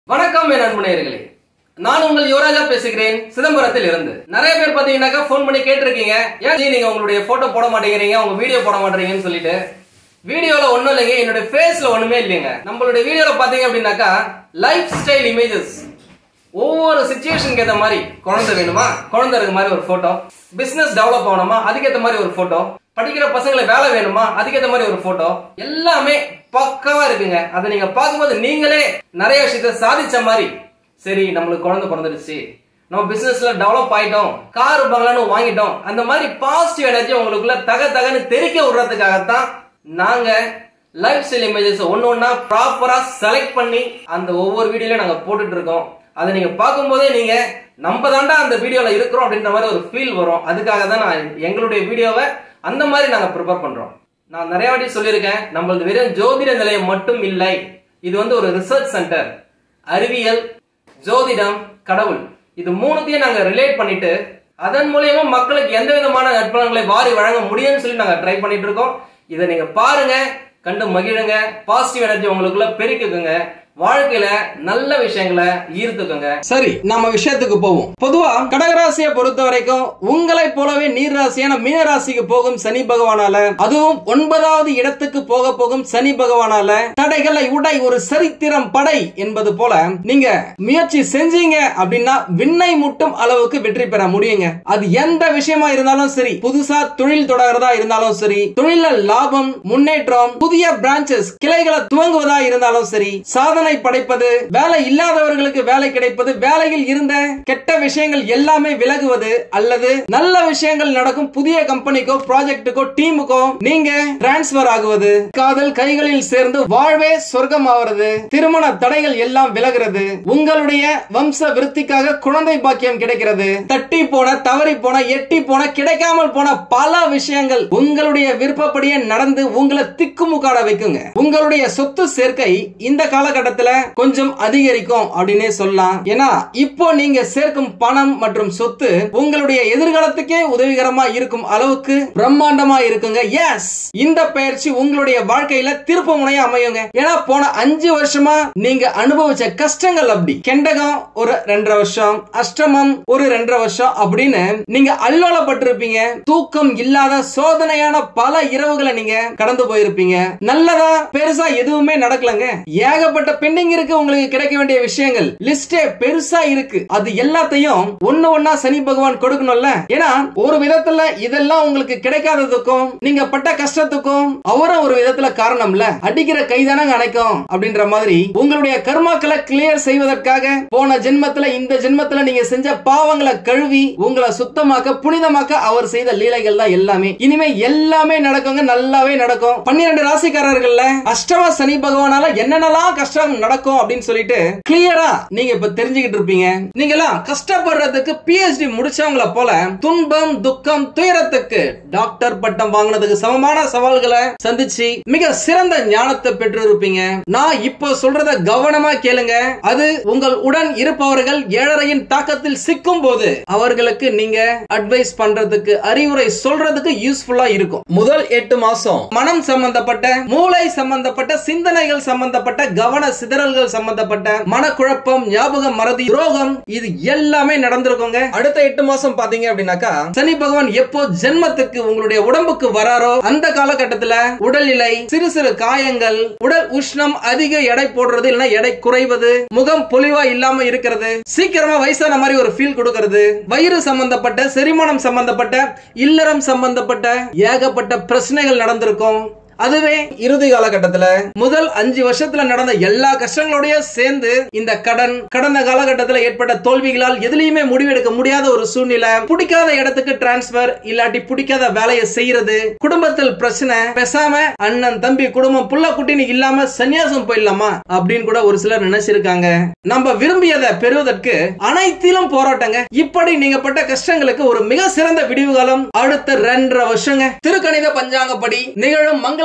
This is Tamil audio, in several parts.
வணக்கம் என் அன்பு நேயர்களே, நான் உங்கள் யுவராஜா பேசுகிறேன் சிதம்பரத்தில் இருந்து. நிறைய பேர் பாத்தீங்கன்னாக்கா போன் பண்ணி கேட்டிருக்கீங்க, ஏன் நீங்க உங்களுடைய போட்டோ போட மாட்டேங்கிறீங்க, உங்க வீடியோ போட மாட்டேங்கிறீங்கன்னு சொல்லிட்டு. வீடியோல ஒண்ணும் இல்லைங்க, என்னோட ஃபேஸ்ல ஒண்ணுமே இல்லைங்க. நம்மளுடைய வீடியோல பாத்தீங்க அப்படின்னாக்கா லைஃப் ஸ்டைல் இமேஜஸ், ஒவ்வொரு சிச்சுவேஷனுக்கு ஏற்ற மாதிரி, குழந்தை வேணுமா குழந்தை இருக்க மாதிரி ஒரு போட்டோ, பிசினஸ் டெவலப் ஆகணுமா அதுக்கேற்ற மாதிரி ஒரு போட்டோ, படிக்கிற பசங்களை வேலை வேணுமா அதுக்கேற்ற மாதிரி ஒரு போட்டோ, எல்லாமே பக்காவா இருக்குங்க. அதை நீங்க பார்க்கும்போது நீங்களே நிறைய விஷயத்த சாதிச்ச மாதிரி, சரி நம்மளுக்கு குழந்தை பிறந்துருச்சு, நம்ம பிசினஸ்ல டெவலப் ஆயிட்டோம், கார் பங்களான்னு வாங்கிட்டோம், அந்த மாதிரி பாசிட்டிவ் எனர்ஜி உங்களுக்குள்ள தகன்னு தெரிக்க விடுறதுக்காகத்தான் நாங்க லைஃப் ஸ்டைல் இமேஜஸ் ஒன்னொன்னா ப்ராப்பரா செலக்ட் பண்ணி அந்த ஒவ்வொரு வீடியோலயும் நாங்க போட்டுட்டு இருக்கோம். அதை நீங்க பார்க்கும்போதே நீங்க நம்ம தாண்டா அந்த வீடியோல இருக்கிறோம் அப்படின்ற மாதிரி ஒரு ஃபீல் வரும். அதுக்காக தான் நான் எங்களுடைய வீடியோவை அந்த மாதிரி நாங்க ப்ரிப்பேர் பண்றோம். நான் நிறைய வாட்டி சொல்லியிருக்கேன், நம்மளது வெறும் ஜோதிட நிலையம் மட்டும் இல்லை, இது வந்து ஒரு ரிசர்ச் சென்டர். அறிவியல், ஜோதிடம், கடவுள், இது மூணுத்தையும் நாங்க ரிலேட் பண்ணிட்டு அதன் மூலியமா மக்களுக்கு எந்த விதமான நற்பலன்களை வாரி வழங்க முடியும்னு சொல்லி நாங்க ட்ரை பண்ணிட்டு இருக்கோம். இதை நீங்க பாருங்க, கண்டு மகிழுங்க, பாசிட்டிவ் எனர்ஜி உங்களுக்குள்ள பெருக்குங்க, வாழ்க்கையில நல்ல விஷயங்களை ஈர்த்துக்கோங்க. சரி, நம்ம விஷயத்துக்கு போவோம். பொதுவா கடகராசியை பொறுத்த வரைக்கும் உங்களை போலவே நீர் ராசியான மீன ராசிக்கு போகும் சனி பகவானால, அதுவும் 9வது இடத்துக்கு போக போகும் சனி பகவானால தடைகளை உடை ஒரு சரித்திரம் படை என்பது போல நீங்க முயற்சி செஞ்சீங்க அப்படின்னா விண்ணை முட்டும் அளவுக்கு வெற்றி பெற முடியுங்க. அது எந்த விஷயமா இருந்தாலும் சரி, புதுசா தொழில் தொடங்குறதா இருந்தாலும் சரி, தொழில லாபம், முன்னேற்றம், புதிய பிரான்சஸ் கிளைகளை துவங்குவதா இருந்தாலும் சரி, சாதனை படைப்பது, வேலை இல்லாதவர்களுக்கு வேலை கிடைப்பது, வேலையில் இருந்த கெட்ட விஷயங்கள் எல்லாமே விலகுவது, அல்லது நல்ல விஷயங்கள் நடக்கும் புதிய கம்பெனிக்கோ ப்ராஜெக்டுக்கோ டீமுக்கோ நீங்க டிரான்ஸ்பர் ஆகுவது, காதல் கைகளில் சேர்ந்து வாழ்வே சொர்க்கம் ஆகிறது, திருமண தடைகள் எல்லாம் விலகிறது, உங்களுடைய வம்ச விருத்திக்காக குழந்தை பாக்கியம் கிடைக்கிறது, தட்டி போன, தவறி போன, எட்டி போன, கிடைக்காமல் போன பல விஷயங்கள் உங்களுடைய விருப்பப்படியே நடந்து உங்களை திக்குமுக்காட வைக்குங்க. உங்களுடைய சொத்து சேர்க்கை இந்த காலகட்டத்தில் கொஞ்சம் அதிகரிக்கும் அப்படின்னே சொல்லலாம். ஏன்னா இப்போ நீங்க சேர்க்கும் பணம் மற்றும் சொத்து உங்களுடைய எதிர்காலத்துக்கே உதவிகரமா இருக்கும் அளவுக்கு பிரம்மாண்டமா இருக்குங்க. எஸ், இந்த பயிற்சி உங்களுடைய வாழ்க்கையில திருப்பு முனையா அமையுங்க. ஏன்னா போன 5 வருஷமா நீங்க அனுபவிச்ச கஷ்டங்கள் அப்படி, கெண்டகம் ஒரு 2.5 வருஷம், அஷ்டமம் ஒரு 2.5 வருஷம் அப்படின்னு நீங்க அல்லோலப்பட்டிருப்பீங்க. தூக்கம் இல்லாத சோதனையான பல இரவுகளை நீங்க கடந்து போயிருப்பீங்க. நல்லதா பெருசா எதுவுமே நடக்கலங்க. ஏகப்பட்ட பெண்டிங் இருக்கு, உங்களுக்கு கிடைக்க வேண்டிய விஷயங்கள் லிஸ்டே பெருசா இருக்கு. அது எல்லாத்தையும் ஒன்னா சனி பகவான் கொடுக்கணும்ல. ஏன்னா ஒரு விதத்துல இதெல்லாம் உங்களுக்கு கிடைக்காததுக்கும் நீங்க பட்ட கஷ்டத்துக்கும் அவரும் ஒரு விதத்துல காரணம்ல. அடிக்கிற கைதானங்க அணைக்கும் அப்படின்ற மாதிரி உங்களுடைய கர்மாக்களை கிளியர் செய்வதற்காக போன ஜென்மத்துல இந்த ஜென்மத்துல நீங்க செஞ்ச பாவங்களை கழுவி உங்களை சுத்தமாக்க புனிதமாக்க அவர் செய்த லீலைகள் தான் எல்லாமே. இனிமே எல்லாமே நடக்குங்க, நல்லாவே நடக்கும். 12 ராசிக்காரர்கள்ல அஷ்டம சனி பகவானால என்னென்னலாம் கஷ்டம் நடக்கும் அப்படின்னு சொல்லிட்டு கிளியரா நீங்க இப்ப தெரிஞ்சுக்கிட்டு இருப்பீங்க. நீங்க எல்லாம் கஷ்டப்படுறதுக்கு PhD முடிச்சவங்கள போல துன்பம், துக்கம், துயரத்துக்கு டாக்டர் பட்டம் வாங்கினதுக்கு சமமான சவால்களை சந்திச்சு மிக சிறந்த ஞானத்தை பெற்று இருப்பீங்க. நான் இப்ப சொல்றத கவனமா கேளுங்க. அது உங்கள் உடன் இருப்பவர்கள் ஏழரையின் தாக்கத்தில் சிக்கும் போது அவர்களுக்கு நீங்க அட்வைஸ் பண்றதுக்கு, அறிவுரை சொல்றதுக்கு யூஸ்ஃபுல்லா இருக்கும். முதல் 8 மாசம் மனம் சம்பந்தப்பட்ட, மூளை சம்பந்தப்பட்ட, சிந்தனைகள் சம்பந்தப்பட்ட, கவன சிதறல்கள் சம்பந்தப்பட்ட, மனக்குழப்பம், ஞாபகம் மறதி, துரோகம், இது எல்லாமே நடந்திருக்குங்க. அடுத்த 8 மாசம் பாத்தீங்க அப்படின்னாக்கா சனி பகவான் எப்போ ஜென்மத்துக்கு உங்களுடைய உடம்புக்கு வராரோ அந்த காலகட்டத்துல உடல்நிலை, சிறு சிறு காயங்கள், உடல் உஷ்ணம், அதிக எடை போடுறது இல்லைன்னா எடை குறைவது, முகம் பொலிவா இல்லாம இருக்கிறது, சீக்கிரமா வயசான மாதிரி ஒரு ஃபீல் கொடுக்கிறது, வயிறு சம்பந்தப்பட்ட, செரிமானம் சம்பந்தப்பட்ட, இல்லறம் சம்பந்தப்பட்ட ஏகப்பட்ட பிரச்சனைகள் நடந்திருக்கும். அதுவே இறுதி காலகட்டத்துல முதல் 5 வருஷத்துல நடந்த எல்லா கஷ்டங்களோடய சேர்ந்து இந்த கடன், கடந்த காலகட்டத்தில் ஏற்பட்ட தோல்விகளால் எதுலயுமே முடிவெடுக்க முடியாத ஒரு சூழ்நிலை, பிடிக்காத இடத்துக்கு டிரான்ஸ்பர் இல்லாட்டி பிடிக்காத வேலையை செய்யறது, குடும்பத்தில் பிரச்சனை, பேசாம அண்ணன் தம்பி குடும்பம் புள்ள குட்டின்னு இல்லாம சன்னியாசம் போயிடலாமா அப்படின்னு கூட ஒரு சிலர் நினைச்சிருக்காங்க. நம்ம விரும்பியதை பெறுவதற்கு அனைத்திலும் போராட்டங்க. இப்படி நீங்க பட்ட கஷ்டங்களுக்கு ஒரு மிக சிறந்த விடிவு காலம் அடுத்த 2.5 வருஷங்க. திருக்கணித பஞ்சாங்கப்படி நிகழும் மங்கள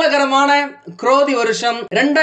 மங்களகரமான குரோதி வருஷம்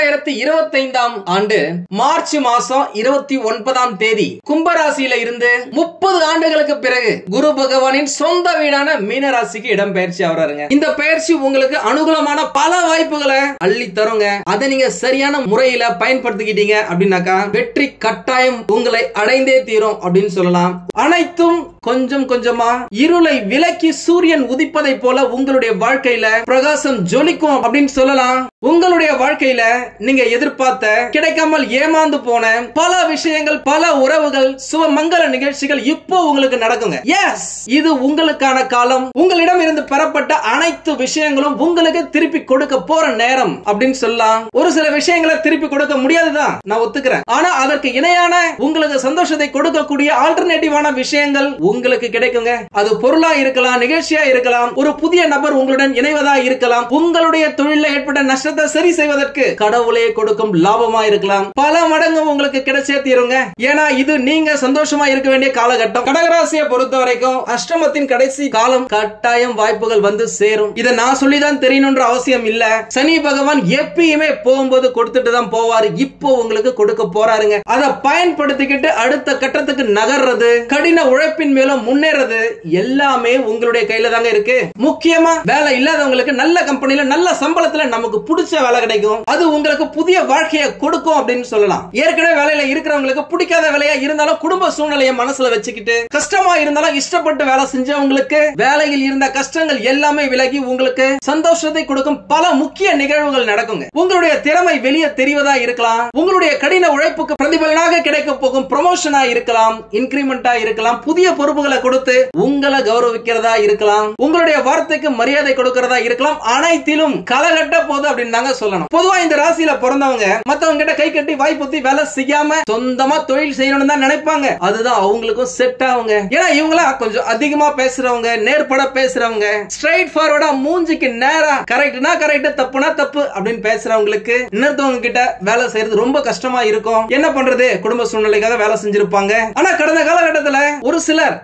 2025 ஆண்டு மார்ச் மாசம் 29ஆம் தேதி கும்பராசியில இருந்து 30 ஆண்டுகளுக்கு பிறகு குரு பகவானின் சொந்த வீடான மீனராசிக்கு இடம் பெயர்ச்சி ஆகிறாருங்க. இந்த பெயர்ச்சி உங்களுக்கு அனுகூலமான பல வாய்ப்புகளை அள்ளி தருங்க. அதை நீங்க சரியான முறையில பயன்படுத்திக்கிட்டீங்க அப்படின்னாக்கா வெற்றி கட்டாயம் உங்களை அடைந்தே தீரும் அப்படின்னு சொல்லலாம். அனைத்தும் கொஞ்சம் கொஞ்சமா இருளை விலக்கி சூரியன் உதிப்பதை போல உங்களுடைய வாழ்க்கையில பிரகாசம் ஜொலிக்கும் அப்படின்னு சொல்லலாம். உங்களுடைய வாழ்க்கையில நீங்க எதிர்பார்த்த கிடைக்காமல் ஏமாந்து போன பல விஷயங்கள், பல உறவுகள், சுபமங்கல நிகழ்ச்சிகள் இப்போ உங்களுக்கு நடக்குங்க. எஸ், இது உங்களுக்கான காலம். உங்களிடம் இருந்து பெறப்பட்ட அனைத்து விஷயங்களும் உங்களுக்கு திருப்பி கொடுக்க போற நேரம் அப்படின்னு சொல்லலாம். ஒரு சில விஷயங்களை திருப்பி கொடுக்க முடியாதுதான், நான் ஒத்துக்கிறேன். ஆனா அதற்கு இணையான உங்களுக்கு சந்தோஷத்தை கொடுக்கக்கூடிய ஆல்டர்னேட்டிவான விஷயங்கள் உங்களுக்கு கிடைக்குங்க. அது பொருளா இருக்கலாம், நிகழ்ச்சியா இருக்கலாம், ஒரு புதிய நபர் உங்களுடன் இணைவதா இருக்கலாம், உங்களுடைய தொழில ஏற்பட்ட நஷ்டத்தை சரி செய்வதற்கு கடவுளே கொடுக்கும் லாபமா இருக்கலாம். பல மடங்கு உங்களுக்கு கிடைச்சே தீருங்க. ஏன்னா இது நீங்க சந்தோஷமா இருக்க வேண்டிய காலகட்டம். கடகராசியை பொறுத்த வரைக்கும் அஷ்டமத்தின் கடைசி காலம். கட்டாயம் வாய்ப்புகள் வந்து சேரும். இதை நான் சொல்லிதான் தெரியணும்ன்ற அவசியம் இல்ல. சனி பகவான் எப்பயுமே போகும்போது கொடுத்துட்டு தான் போவாரு. இப்போ உங்களுக்கு கொடுக்க போறாருங்க. அதை பயன்படுத்திக்கிட்டு அடுத்த கட்டத்துக்கு நகர்றது, கடின உழைப்பின் மேலும் முன்னேறது எல்லாமே உங்களுடைய கையில தாங்க இருக்கு. முக்கியமா வேலை இல்லாதவங்களுக்கு நல்ல கம்பெனில நல்ல சம்பளத்துல நமக்கு பிடிச்ச வேலை கிடைக்கும். அது உங்களுக்கு புதிய வாழ்க்கையை கொடுக்கும் அப்படின்னு சொல்லலாம். ஏற்கனவே வேலையில இருக்கிறவங்களுக்கு பிடிக்காத வேலையா இருந்தாலும் குடும்ப சூழ்நிலையை மனசுல வச்சுக்கிட்டு கஷ்டமா இருந்தாலும் இஷ்டப்பட்டு வேலை செஞ்சவங்களுக்கு வேலையில் இருந்த கஷ்டங்கள் எல்லாமே விலகி உங்களுக்கு சந்தோஷத்தை கொடுக்கும் பல முக்கிய நிகழ்வுகள் நடக்குங்க. உங்களுடைய திறமை வெளியே தெரிவதா இருக்கலாம். உங்களுடைய கடின உழைப்புக்கு பிரதிபலனாக கிடைக்க போகும் ப்ரமோஷனா இருக்கலாம், இன்கிரிமெண்டா இருக்கலாம், புதிய பொறுப்புகளை கொடுத்து உங்களை கௌரவிக்கிறதா இருக்கலாம், உங்களுடைய வார்த்தைக்கு மரியாதை கொடுக்கிறதா இருக்கலாம். அனைத்திலும் காலகட்ட போது அப்படின்னு சொல்லணும். பொதுவா இந்த ராசியில பிறந்தவங்க மத்தவங்க கிட்ட கை கட்டி வாய் புத்தி வேலை செய்யாம சொந்தமா தொழில் செய்யணும்னு தான் நினைப்பாங்க. அதுதான் அவங்களுக்கும் செட் ஆகுங்க. ஏன்னா இவங்களா கொஞ்சம் அதிகமா பேசுறவங்க, நேர்பட பேசுறவங்க, ஸ்ட்ரைட் ஃபார்வர்டா மூஞ்சிக்கு நேரா கரெக்ட்னா கரெக்ட், தப்புனா தப்பு அப்படின்னு பேசுறவங்களுக்கு இன்னொருத்தவங்க கிட்ட வேலை செய்யறது ரொம்ப கஷ்டமா இருக்கும். என்ன பண்றது, குடும்ப சூழ்நிலைக்காக வேலை செஞ்சிருப்பாங்க. ஆனா கடந்த காலகட்டத்துல ஒரு சிலர்,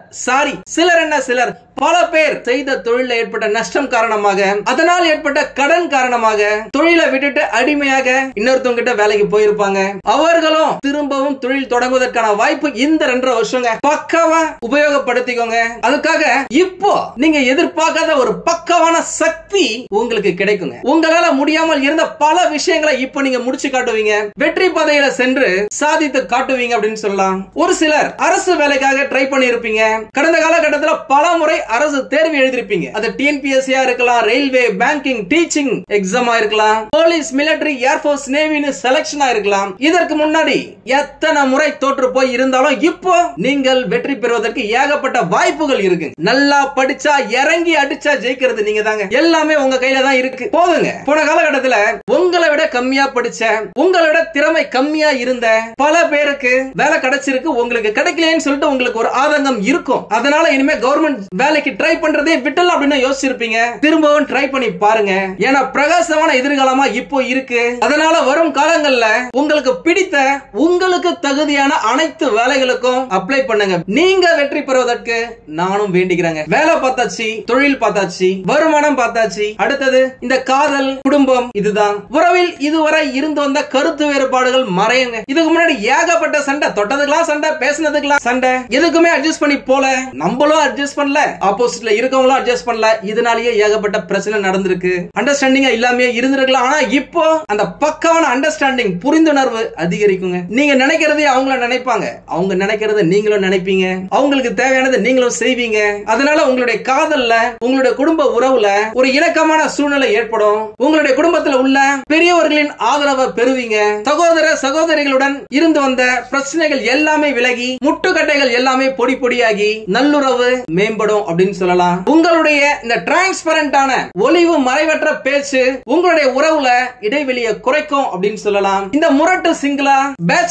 சிலர் பல பேர் செய்த தொழில ஏற்பட்ட நஷ்டம் காரணமாக, அதனால் ஏற்பட்ட கடன் காரணமாக தொழிலை விட்டுட்டு அடிமையாக இன்னொருத்தவங்க கிட்ட வேலைக்கு போயிருப்பாங்க. அவர்களும் திரும்பவும் தொழில் தொடங்குவதற்கான வாய்ப்பு இந்த 2.5 வருஷங்க. பக்காவா உபயோகப்படுத்திக்கோங்க. அதுக்காக இப்போ நீங்க எதிர்பார்க்காத ஒரு பக்கவான சக்தி உங்களுக்கு கிடைக்குங்க. உங்களால முடியாமல் இருந்த பல விஷயங்களை இப்போ நீங்க முடிச்சு காட்டுவீங்க. வெற்றி பாதையில சென்று சாதித்து காட்டுவீங்க அப்படின்னு சொல்லலாம். ஒரு சிலர் அரசு வேலைக்காக ட்ரை பண்ணி இருப்பீங்க. கடந்த காலகட்டத்தில் பல முறை அரசு தேர்வு எழுதிருப்பீங்க. அது டிஎன்பிஎஸ்சியா இருக்கலாம், ரயில்வே, பேங்கிங், டீச்சிங் எக்ஸாமா இருக்கலாம், போலீஸ், மிலிட்டரி, ஏர்ஃபோர்ஸ், நேவின்னு செலக்ஷனா இருக்கலாம். இதற்கு முன்னாடி எத்தனை முறை தோற்று போய் இருந்தாலும் இப்போ நீங்கள் வெற்றி பெறுவதற்கு ஏகப்பட்ட வாய்ப்புகள் இருக்கு. நல்லா படிச்சா இறங்கி அடிச்சா ஜெயிக்கிறது நீங்க தாங்க. எல்லாமே உங்க கையில தான் இருக்கு. போதுங்க. போன காலகட்டத்துல உங்களை விட கம்மியா படிச்ச, உங்களோட திறமை கம்மியா இருந்த பல பேருக்கு வேலை கிடைச்சிருக்கு. உங்களுக்கு கிடைக்கலன்னு சொல்லிட்டு உங்களுக்கு ஒரு ஆதங்கம் இருக்கும். அதனால இனிமே கவர்மெண்ட் வேலைக்கு ட்ரை பண்றதே விட்டலாம் அப்படின்னு யோசிச்சிருப்பீங்க. திரும்பவும் ட்ரை பண்ணி பாருங்க. ஏன்னா பிரகாசமான எதிர்காலமா இப்போ இருக்கு. அதனால வரும் காலங்கள்ல உங்களுக்கு பிடித்த, உங்களுக்கு தகுதியான அனைத்து வேலைகளுக்கும் அப்ளை பண்ணுங்க. நீங்க வெற்றி பெறுவதற்கு நானும் வேண்டிக்கிறேங்க. வேலை பார்த்தாச்சு, தொழில் பார்த்தாச்சு, வருமானம் பார்த்தாச்சு. அடுத்தது இந்த காதல், குடும்பம், இதுதான். உறவில் இதுவரை இருந்து வந்த கருத்து வேறுபாடுகள் மறையுங்க. இதுக்கு முன்னாடி ஏகப்பட்ட சண்டை, தொட்டதுக்கெல்லாம் சண்டை, பேசினதுக்கெல்லாம் சண்டை, எதுக்குமே அட்ஜஸ்ட் பண்ணி போல, நம்மளும் அட்ஜஸ்ட் பண்ணல, ஆப்போசிட்ல இருக்கவங்களும் அட்ஜஸ்ட் பண்ணல. இதனாலேயே ஏகப்பட்ட பிரச்சனை நடந்திருக்கு. அண்டர்ஸ்டாண்டிங்கா இல்லாம இருந்திருக்கலாம். ஆனா இப்போ அந்த பக்காவான அண்டர்ஸ்டாண்டிங், புரிந்துணர்வு அதிகரிக்குங்க. நீங்க நினைக்கிறதே அவங்கள நினைப்பாங்க, அவங்க நினைக்கிறத நீங்களும் நினைப்பீங்க, அவங்களுக்கு தேவையானதை நீங்களும் செய்வீங்க. அதனால உங்களுடைய காதல்ல, உங்களுடைய குடும்ப உறவுல ஒரு இணக்கமான சூழ்நிலை ஏற்படும். உங்களுடைய குடும்பத்தில் உள்ள பெரியவர்களின் ஆதரவை பெறுவீங்க. சகோதர சகோதரிகளுடன் இருந்து வந்த பிரச்சனைகள் எல்லாமே விலகி, முட்டுக்கட்டைகள் எல்லாமே பொடி பொடியாகி நல்லுறவு மேம்படும் அப்படின்னு சொல்லலாம். உங்களுடைய இந்த டிரான்ஸ்பரண்டான, ஒளிவு மறைவற்ற பேச்சு உங்களுடைய உறவுல இடைவெளியை குறைக்கும் அப்படின்னு சொல்லலாம். இந்த முரட்டு சிங்கிளா, பேச்சுலர்ஸா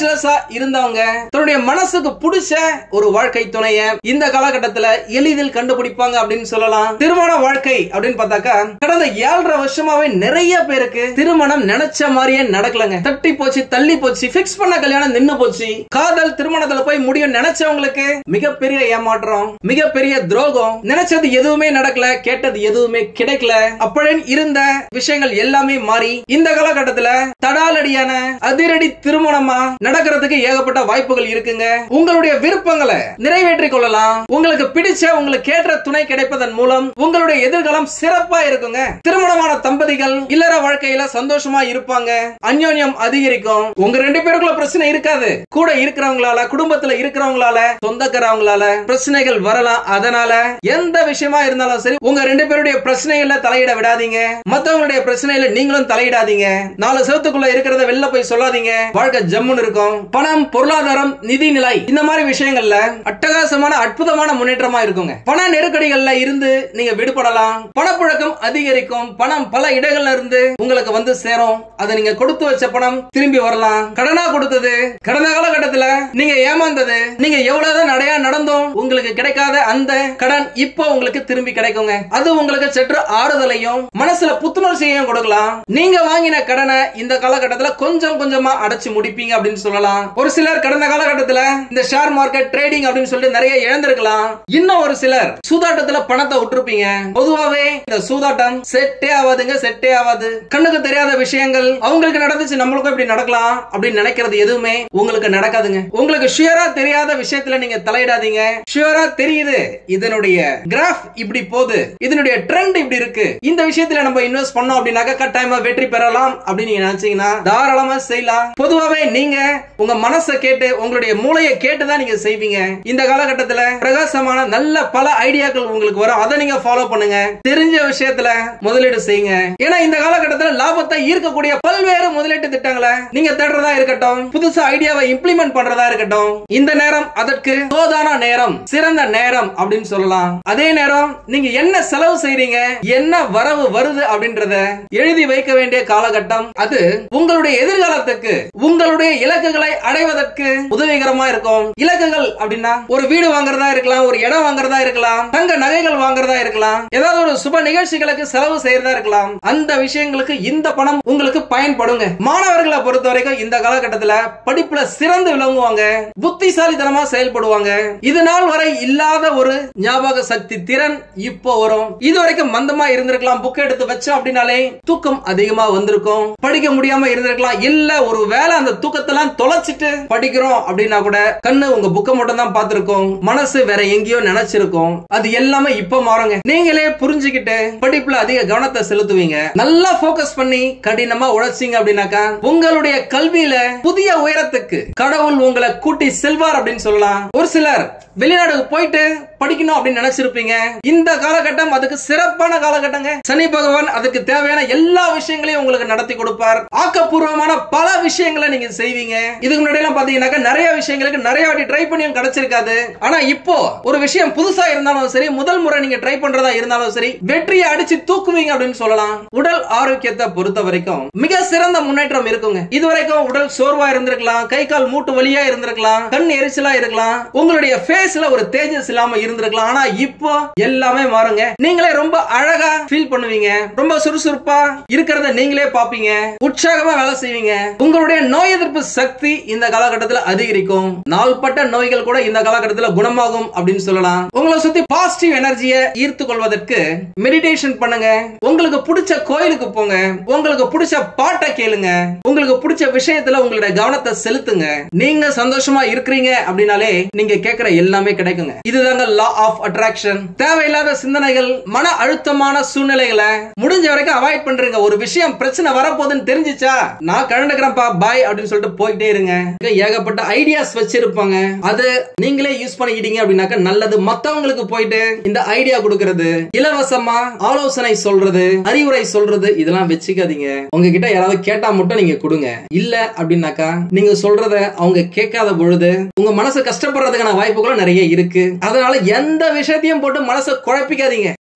இருந்தவங்க தன்னுடைய மனசுக்கு பிடிச்ச ஒரு வாழ்க்கை துணைய இந்த காலகட்டத்துல எளிதில் கண்டுபிடிப்பாங்க அப்படின்னு சொல்லலாம். திருமண வாழ்க்கை அப்படின்னு பார்த்தாக்கா கடந்த 7.5 வருஷமாவே நிறைய பேருக்கு திருமணம் நினைச்ச மாதிரியே நடக்கலங்க. தட்டி போச்சு, தள்ளி போச்சு, பிக்ஸ் பண்ண கல்யாணம் நின்னு போச்சு. காதல் திருமணத்துல போய் முடியும் நினைச்சவங்களுக்கு மிகப்பெரிய ஏமாற்றம், மிகப்பெரிய துரோகம். நினைச்சது எதுவுமே நடக்கல, கேட்டது எதுவுமே கிடைக்கல. அப்படின்னு இருந்த விஷயங்கள் எல்லாமே மாறி இந்த காலகட்டத்துல தடாலடியான அதிரடி திருமணமா நடக்கிறதுக்கு ஏகப்பட்ட வாய்ப்புகள் இருக்குங்க. உங்களுடைய விருப்பங்களை நிறைவேற்றிக் கொள்ளலாம். உங்களுக்கு பிடிச்ச, உங்களுக்கு ஏற்ற துணை கிடைப்பதன் மூலம் உங்களுடைய எதிர்காலம் சிறப்பா இருக்குங்க. திருமணமான தம்பதிகள் இல்லற வாழ்க்கையில சந்தோஷமா இருப்பாங்க. அந்யோன்யம் அதிகரிக்கும். உங்க 2 பேருக்குள்ள பிரச்சனை இருக்காது. கூட இருக்கிறவங்களால, குடும்பத்துல இருக்கிறவங்களால, சொந்தக்காரவங்களால பிரச்சனைகள் வரலாம். அதனால எந்த விஷயமா இருந்தாலும் சரி உங்க 2 பேருடைய பிரச்சனைகள்ல தலையிட விடாதீங்க. மத்தவங்களுடைய பிரச்சனையில நீங்களும் தலையிடாதீங்க. 4 செவத்துக்குள்ள இருக்கிறத வெளில போய் சொல்லாதீங்க. வாழ்க்கை ஜம்முன்னு இருக்கும். பணம், பொருளாதாரம், நிதி நிலை இந்த மாதிரி விஷயங்கள்ல அட்டகாசமான அற்புதமான முன்னேற்றமா இருக்குங்க. பண நெருக்கடிகள்ல இருந்து நீங்க விடுபடலாம். பணப்புழக்கம் அதிகரிக்கும். பணம் பல இடங்கள்ல இருந்து உங்களுக்கு வந்து சேரும். அதை நீங்க கொடுத்து வச்ச பணம் திரும்பி வரலாம். கடனா கொடுத்தது, கடந்த காலகட்டத்துல நீங்க ஏமாந்தது, நீங்க எவ்வளவுதான் நடையா நடந்தும் உங்களுக்கு கிடைக்காத அந்த கடன் இப்போ உங்களுக்கு திரும்பி கிடைக்குங்க. அது உங்களுக்கு சற்று ஆறுதலையும் மனசுல புத்துணர்ச்சியையும் கொடுக்கலாம். நீங்க வாங்கின கடனை இந்த காலகட்டத்துல கொஞ்சம் கொஞ்சமா அடைச்சு முடிப்பீங்க அப்படின்னு சொல்லலாம். ஒரு சிலர் கடந்த காலகட்டத்துல இந்த ஷேர் மார்க்கெட் ட்ரேடிங் அப்படின்னு சொல்லிட்டு நிறைய இழந்திருக்கலாம். இன்னும் ஒரு சிலர் சூதாட்டத்துல பணத்தை விட்டுருப்பீங்க. பொதுவாவே இந்த சூதாட்டம் செட்டே ஆகாதுங்க, செட்டே ஆகாது. கண்ணுக்கு தெரியாத விஷயங்கள் அவங்களுக்கு நடந்துச்சு, நம்மளுக்கும் இப்படி நடக்கலாம் அப்படின்னு நினைக்கிறது எதுவுமே உங்களுக்கு நடக்காதுங்க. உங்களுக்கு ஷியரா தெரியாத விஷயத்துல நீங்க தலையிடாதீங்க. ஷியரா தெரியுது இதனுடைய கிராஃப் இப்படி போகுது, இதனுடைய ட்ரெண்ட் இப்படி இருக்கு, இந்த விஷயத்துல நம்ம இன்வெஸ்ட் பண்ணோம் அப்படின்னாக்க கட்டாயமா வெற்றி பெறலாம் அப்படின்னு நீங்க நினைச்சீங்கன்னா தாராளமா செய்யலாம். பொதுவாவே நீங்க உங்க மனசை கேட்டு, உங்களுடைய மூளையை கேட்டுதான் நீங்க செய்வீங்க. இந்த காலகட்டத்துல பிரகாசமான நல்ல பல ஐடியாக்கள் உங்களுக்கு வரும். அதை நீங்க ஃபாலோ பண்ணுங்க. தெரிஞ்ச விஷயத்துல முதலீடு செய்யுங்க. ஏன்னா இந்த காலகட்டத்துல லாபத்தை ஈர்க்கக்கூடிய பல்வேறு முதலீட்டு திட்டங்களை நீங்க தேடுறதா இருக்கட்டும், புதுசா ஐடியாவை இம்ப்ளிமெண்ட் பண்றதா இருக்கட்டும், இந்த நேரம் அதற்கு சோதான நேரம், சிறந்த நேரம் அப்படின்னு சொல்லலாம். அதே நேரம் நீங்க என்ன செலவு செய்றீங்க, என்ன வரவு வருது அப்படின்றத எழுதி வைக்க வேண்டிய காலகட்டம். அது உங்களுடைய எதிர்காலத்துக்கு, உங்களுடைய இலக்குகளை அடைவதற்கு உதவிகரமா இருக்கும். இலக்குகள் அப்படின்னா ஒரு வீடு வாங்குறதா இருக்கலாம், ஒரு இடம் வாங்குறதா இருக்கலாம், தங்க நகைகள் வாங்குறதா இருக்கலாம், ஏதாவது ஒரு சுப நிகழ்ச்சிகளுக்கு செலவு செய்யறதா இருக்கலாம். அந்த விஷயங்களுக்கு இந்த பணம் உங்களுக்கு பயன்படுங்க. மாணவர்களை பொறுத்த வரைக்கும் இந்த காலகட்டத்துல படிப்புல சிறந்து விளங்குவாங்க, புத்திசாலித்தனமா செயல்படுவாங்க. இது நாள் வரை இல்லாத ஒரு ஞாபக சக்தி திறன் இப்போ வரும். இது வரைக்கும் மந்தமா இருந்திருக்கலாம், புக் எடுத்து வச்சோம் அப்படின்னாலே தூக்கம் அதிகமா வந்திருக்கும், படிக்க முடியாம இருந்திருக்கலாம். இல்ல ஒரு வேளை அந்த தூக்கத்தெல்லாம் தொலைச்சிட்டு படிக்கிறோம் அப்படின்னா கூட கண்ணு உங்க புக்கை மட்டும் தான் பார்த்திருக்கும், மனசு வேற எங்கேயோ நினைச்சிருக்கும். அது எல்லாமே இப்ப மாறுங்க. நீங்களே புரிஞ்சுக்கிட்டு படிப்புல அதிக கவனத்தை செலுத்துவீங்க. நல்லா போக்கஸ் பண்ணி கடினமா உழைச்சிங்க அப்படின்னாக்கா உங்களுடைய கல்வியில புதிய உயரத்துக்கு கடவுள் உங்களை கூட்டி செல்வார் அப்படின்னு சொல்லலாம். ஒரு சிலர் வெளிநாடுக்கு போயிட்டு படிக்கணும் அப்படின்னு நினைச்சிருப்பீங்க. இந்த காலகட்டம் அதுக்கு சிறப்பான காலகட்டங்க. சனி பகவான் அதுக்கு தேவையான எல்லா விஷயங்களையும் உங்களுக்கு நடத்தி கொடுப்பார். ஆக்கப்பூர்வமான பல விஷயங்களை நீங்க செய்வீங்க. இதுக்கு முன்னாடி எல்லாம் பாத்தீங்கன்னா நிறைய விஷயங்களுக்கு நிறைய வாட்டி ட்ரை பண்ணியும் கிடைச்சிருக்காது. ஆனா இப்போ ஒரு விஷயம் புதுசா இருந்தாலும் சரி, முதல் முறை நீங்க ட்ரை பண்றதா இருந்தாலும் சரி, வெற்றியை அடிச்சு தூக்குவீங்க அப்படின்னு சொல்லலாம். உடல் ஆரோக்கியத்தை பொறுத்த வரைக்கும் மிக சிறந்த முன்னேற்றம் இருக்குங்க. இதுவரைக்கும் உடல் சோர்வா இருந்திருக்கலாம், கை கால் மூட்டு வலியா இருந்திருக்கலாம், கண் எரிச்சலா இருக்கலாம், உங்களுடைய ஃபேஸ்ல ஒரு தேஜஸ் இல்லாம இருந்திருக்கலாம். ஆனா இப்போ எல்லாமே மாறுங்க. நீங்களே ரொம்ப அழகா ஃபீல் பண்ணுவீங்க. ரொம்ப சுறுசுறுப்பா இருக்கிறத நீங்களே பாப்பீங்க. உற்சாகமா வேலை செய்வீங்க. உங்களுடைய நோய் எதிர்ப்பு சக்தி இந்த காலகட்டத்தில் அதிகரிக்கும். நாள்பட்ட நோய்கள் கூட இந்த காலகட்டத்தில் குணமாகும் அப்படின்னு சொல்லலாம். உங்களை சுத்தி பாசிட்டிவ் எனர்ஜியை ஈர்த்து கொள்வதற்கு மெடிடேஷன் பண்ணுங்க. உங்களுக்கு பிடிச்ச கோயிலுக்கு போங்க. உங்களுக்கு பிடிச்ச பாட்டை கேளுங்க. உங்களுக்கு பிடிச்ச விஷயத்துல உங்களுடைய கவனத்தை செலுத்துங்க. நீங்க சந்தோஷமா இருக்கிறீங்க அப்படின்னாலே நீங்க கேட்கிற எல்லாமே கிடைக்குங்க. இதுதாங்க லா ஆஃப் அட்ராக்ஷன். தேவையில்லாத சிந்தனைகள், மன அழுத்தமான சூழ்நிலைகளை முடிஞ்ச வரைக்கும் அவாய்ட் பண்றீங்க. ஒரு விஷயம் பிரச்சனை வரப்போகுதுன்னு தெரிஞ்சிச்சா, நான் கலந்துக்கிறேன்ப்பா பாய் அப்படின்னு சொல்லிட்டு போயிட்டே இருங்க. ஏகப்பட்ட ஐடியாஸ் வச்சிருப்பாங்க. அது நீங்களே யூஸ் பண்ணிக்கிட்டீங்க அப்படின்னாக்க நல்லது. மத்தவங்களுக்கு போயிட்டு இந்த ஐடியா கொடுக்கிறது, இலவசமா ஆலோசனை சொல்றது, அறிவுரை சொல்றது, இதெல்லாம் வச்சுக்காதீங்க. உங்ககிட்ட யாராவது கேட்டா மட்டும் நீங்க கொடுங்க. இல்ல அப்படின்னாக்கா நீங்க சொல்றத அவங்க கேட்காத பொழுது உங்க மனசு கஷ்டப்படுறதுக்கான வாய்ப்புகளும் நிறைய இருக்கு. அதனால எந்த விஷயத்தையும் போட்டு மனசை குழப்பிக்காதீங்க.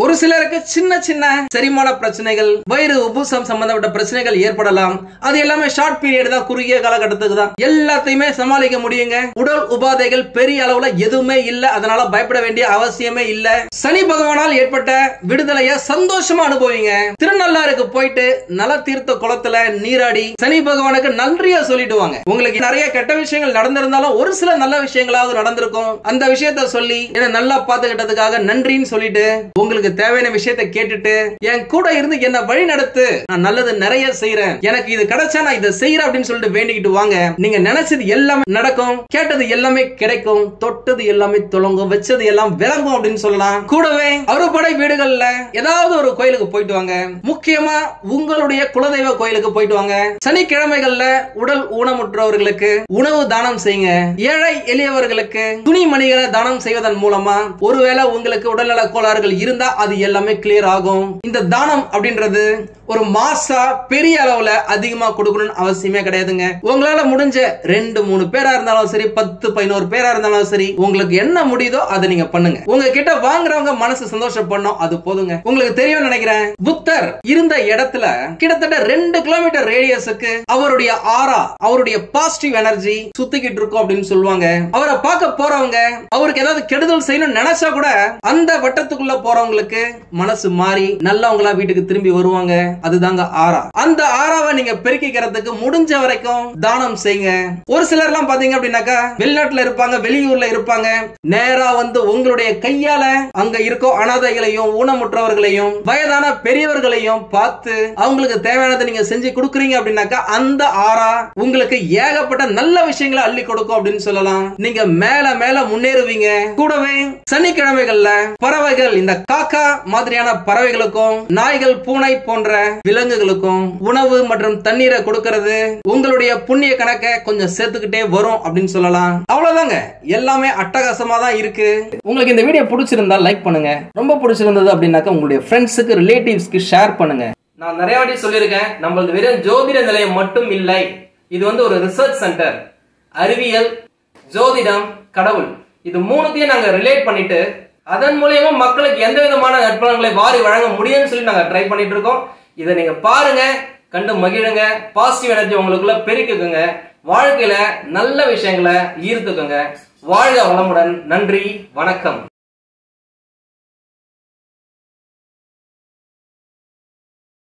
ஒரு சிலருக்கு சின்ன சின்ன செரிமான பிரச்சனைகள், வயிறு உபுசம் சம்பந்தப்பட்ட பிரச்சனைகள் ஏற்படலாம். அது எல்லாமே ஷார்ட் பீரியட் தான், குறுகிய காலகட்டத்துக்கு தான். எல்லாத்தையுமே சமாளிக்க முடியுங்க. உடல் உபாதைகள் பெரிய அளவுல எதுவுமே இல்ல, அதனால பயப்பட வேண்டிய அவசியமே இல்ல. சனி பகவானால் ஏற்பட்ட விடுதலைய சந்தோஷமா அனுபவிங்க. திருநள்ளாறுக்கு போயிட்டு நல தீர்த்த குளத்துல நீராடி சனி பகவானுக்கு நன்றியா சொல்லிட்டு வாங்க. உங்களுக்கு நிறைய கெட்ட விஷயங்கள் நடந்திருந்தாலும் ஒரு சில நல்ல விஷயங்களாவது நடந்திருக்கும். அந்த விஷயத்த சொல்லி என்ன நல்லா பாத்துக்கிட்டதுக்காக நன்றின்னு சொல்லிட்டு உங்களுக்கு தேவையான விஷயத்தை கேட்டுட்டு என் கூட இருந்து என்ன வழி நடத்து, நான் நல்லது நிறைய செய்யறேன், எனக்கு இது கிடைச்சா நான் இதை செய்யறேன் அப்படின்னு சொல்லிட்டு வேண்டிக்கிட்டு வாங்க. நீங்க நினைச்சது எல்லாமே நடக்கும், கேட்டது எல்லாமே கிடைக்கும், தொட்டது எல்லாமே துலங்கும், வச்சது எல்லாம் விளங்கும் அப்படின்னு சொல்லலாம். கூடவே அறுபடை வீடுகள்ல ஏதாவது ஒரு கோயிலுக்கு போயிட்டு வாங்க. முக்கியமா உங்களுடைய குலதெய்வ கோயிலுக்கு போயிட்டு வாங்க. சனிக்கிழமைகள்ல உடல் ஊனமுற்றவர்களுக்கு உணவு தானம் செய்யுங்க. ஏழை எளியவர்களுக்கு துணிமணிகளை தானம் செய்வதன் மூலமா ஒருவேளை உங்களுக்கு உடல்நல கோளாறுகள் இருந்தா அது எல்லாமே கிளியர் ஆகும். இந்த தானம் அப்படின்றது ஒரு மாசா பெரிய அளவுல அதிகமா கொடுக்கணும்னு அவசியமே கிடையாதுங்க. உங்களால முடிஞ்ச 2-3 பேரா இருந்தாலும் சரி, 10-11 பேரா இருந்தாலும் சரி, உங்களுக்கு என்ன முடியுதோ அதை நீங்க பண்ணுங்க. உங்ககிட்ட வாங்குறவங்க மனசு சந்தோஷப்படணும், அது போதுங்க. உங்களுக்கு தெரியும் நினைக்கிறேன், புத்தர் இருந்த இடத்துல கிட்டத்தட்ட 2 கிலோமீட்டர் ரேடியஸுக்கு அவருடைய ஆரா, அவருடைய பாசிட்டிவ் எனர்ஜி சுத்திக்கிட்டு இருக்கும் அப்படின்னு சொல்லுவாங்க. அவரை பார்க்க போறவங்க அவருக்கு ஏதாவது கெடுதல் செய்யணும்னு நினைச்சா கூட அந்த வட்டத்துக்குள்ள போறவங்களுக்கு மனசு மாறி நல்லவங்களா வீட்டுக்கு திரும்பி வருவாங்க. அதுதாங்க ஆரா. அந்த ஆராவை நீங்க பெருக்கிக்கிறதுக்கு முடிஞ்ச வரைக்கும் தானம் செய்யுங்க. ஒரு சிலர் எல்லாம் பாத்தீங்க அப்படின்னாக்கா வெளிநாட்டுல இருப்பாங்க, வெளியூர்ல இருப்பாங்க. நேரா வந்து உங்களுடைய கையால அங்க இருக்கோ அனாதைகளையும் ஊனமுற்றவர்களையும் வயதான பெரியவர்களையும் பார்த்து அவங்களுக்கு தேவையானதை நீங்க செஞ்சு கொடுக்குறீங்க அப்படின்னாக்கா அந்த ஆரா உங்களுக்கு ஏகப்பட்ட நல்ல விஷயங்களை அள்ளி கொடுக்கும் அப்படின்னு சொல்லலாம். நீங்க மேல மேல முன்னேறுவீங்க. கூடவே சனிக்கிழமைகள்ல பறவைகள், இந்த காக்கா மாதிரியான பறவைகளுக்கும் நாய்கள், பூனை போன்ற விலங்குகளுக்கும் உணவு மற்றும் தண்ணீரை கொடுக்கிறது உங்களுடைய புண்ணிய கணக்கை கொஞ்சம் சேர்த்துக்கிட்டே வரும் அப்படின்னு சொல்லலாம். அவ்வளவுதாங்க, எல்லாமே அட்டகாசமா தான் இருக்கு. உங்களுக்கு இந்த வீடியோ பிடிச்சிருந்தா லைக் பண்ணுங்க. ரொம்ப பிடிச்சிருந்தது அப்படின்னாக்கா உங்களுடைய ஃப்ரெண்ட்ஸுக்கு, ரிலேட்டிவ்ஸ்க்கு ஷேர் பண்ணுங்க. நான் நிறைய வாட்டி சொல்லியிருக்கேன், நம்மளது வெறும் ஜோதிட நிலையம் மட்டும் இல்லை, இது வந்து ஒரு ரிசர்ச் சென்டர். அறிவியல், ஜோதிடம், கடவுள், இது மூணுத்தையும் நாங்க ரிலேட் பண்ணிட்டு அதன் மூலியமா மக்களுக்கு எந்த விதமான நற்பலன்களை வாரி வழங்க முடியும்னு சொல்லி நாங்க ட்ரை பண்ணிட்டு இருக்கோம். இதை நீங்க பாருங்க, கண்டு மகிழுங்க, பாசிட்டிவ் எனர்ஜி உங்களுக்குள்ள பெருக்குங்க, வாழ்க்கையில நல்ல விஷயங்களை ஈர்த்துக்குங்க. வாழ்க வளமுடன். நன்றி, வணக்கம்.